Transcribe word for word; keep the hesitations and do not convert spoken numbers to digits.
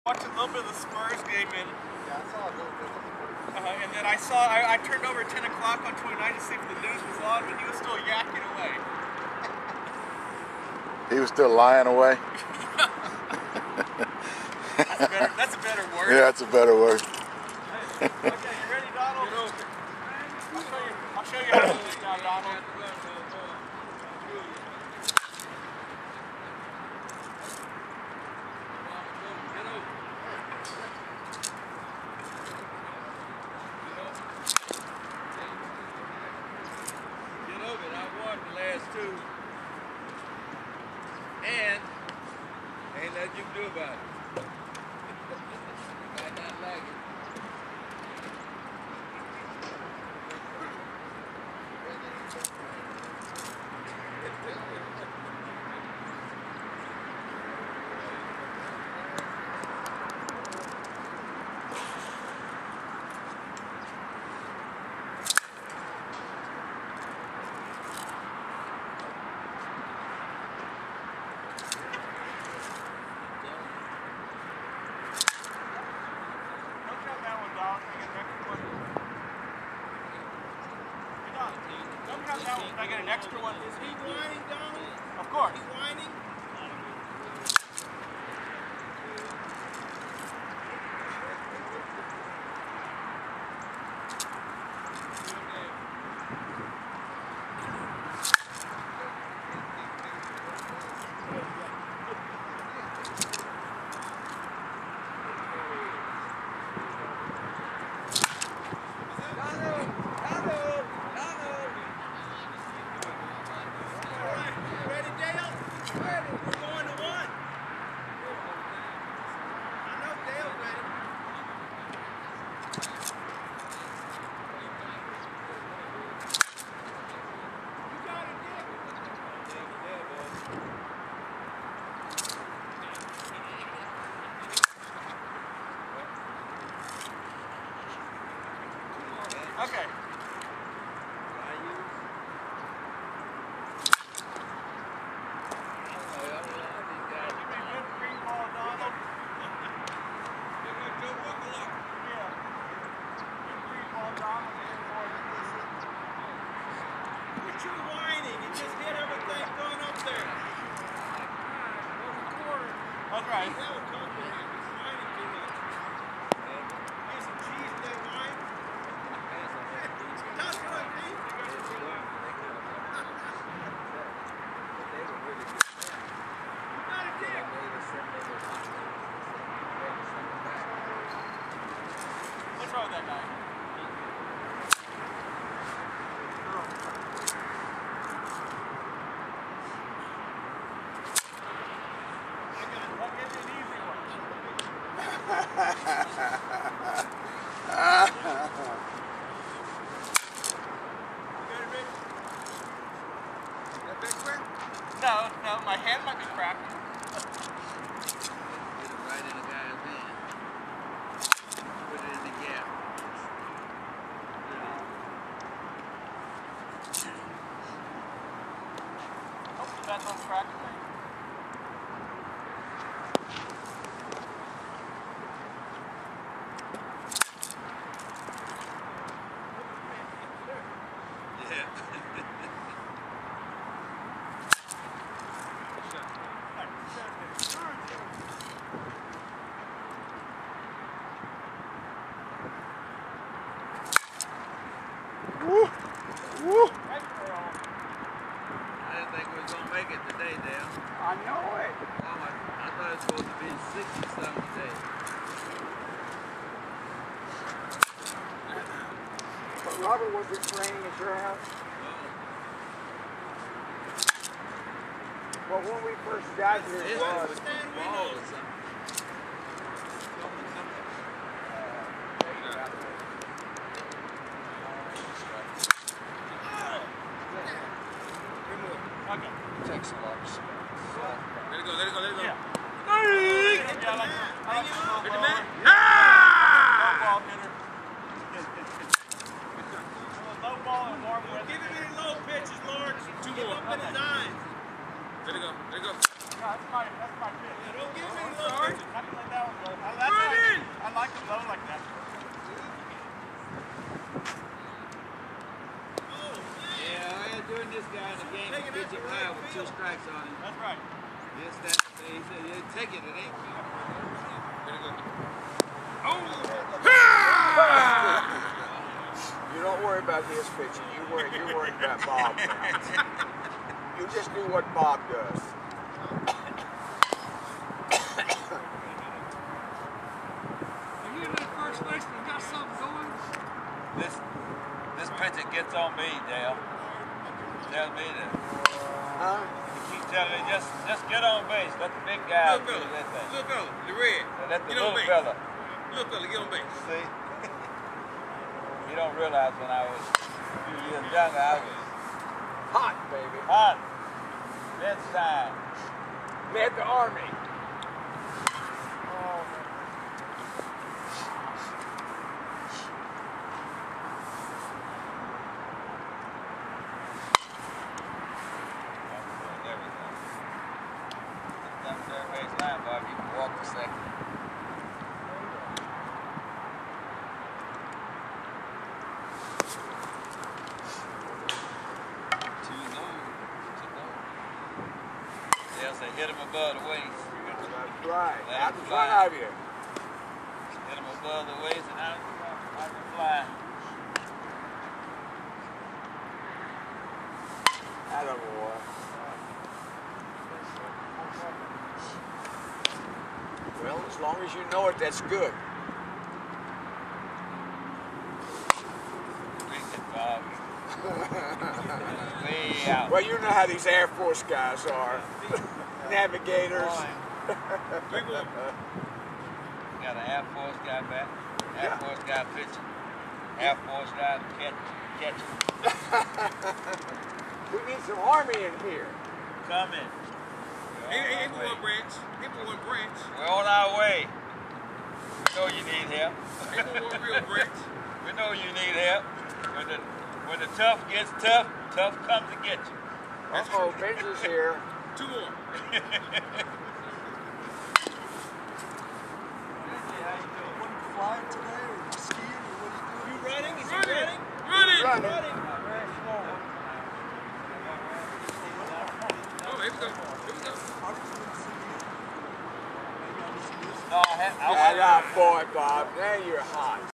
Watched a little bit of the Spurs game in. Yeah, I saw a little bit of the Spurs. Uh, and then I saw, I, I turned over at ten o'clock on twenty-nine to see if the news was on, but he was still yakking away. He was still lying away? That's a better, that's a better word. Yeah, that's a better word. Okay, you ready, Donald? I'll show you, I'll show you how to do it now, Donald. Two. And ain't nothing you can do about it. You might not like it. Can I get an extra one? Is he whining, Donald? Of course. He's whining? Okay. Quit your whining. You just hit everything going up there. That's right. He's whining too much. Here's some cheese in that wine. That's what I mean. You're not a dick. What's wrong with that guy? No, no, my hand might be cracked. Get it right in the guy's hand. Put it in the gap. Hopefully that don't crack me. Woo! Woo! I didn't think we was gonna make it today, Dale. I know it. Oh my, I thought it was supposed to be sixty something today. But Robert, was it raining at your house? Well, when we first got here, it It was. was the wall or something. Okay. Takes a lot of space. Let it go, let it go, let it go. Yeah. Yeah, I like, I like the slow Hit the ball. mat. Low ball hitter. Low ball and warm weather. Give him any low pitches, Lord. Two more. Up in his eyes. Let it go, let it go. No, that's my, that's my pitch. Don't give him any low like it low like that. Yeah, all you're doing this guy in the game is pitching high with two strikes on him. That's right. Yes, that. He said, "You take it, it ain't me." You don't worry about his pitching. You worry. You're worried about Bob now. You just do what Bob does. You that first baseman got something going? This this pitcher gets on me, Dale. Tell me that. Huh? He keeps telling me just just get on base. Let the big guy do Little fella, that thing. little fella, the red. Now let the Get on little base. fella. Little fella, get on base. See? You don't realize when I was a few years younger, I was Hot, baby. hot. This time. Led the Army. Third base line, Bob, you can walk the second. Too low. Too low. They'll say hit him above the waist. That's right. Let Out it in fly. front of you. Hit him above the waist and out I can fly. Atta boy. Well, as long as you know it, that's good. Drink it, Bob. Way out. Well, you know how these Air Force guys are. Navigators. Three more. Got an Air Force guy back. Air Yeah. Force guy pitching. Air Force guy catch, catching. We need some Army in here. Coming. Ain't, ain't, ain't but one branch. Ain't but one branch. We're on our way. We know you need help. Ain't but one real branch. We know you need help. When the when the tough gets tough, tough comes to get you. Uh-oh, Benji's here. Two more. Flying today or skiing or what are you doing? You running? Is he running? Running! Running. Running! Oh, here we go. Here we go. No, I had, I That out, boy, Bob. Now you're hot.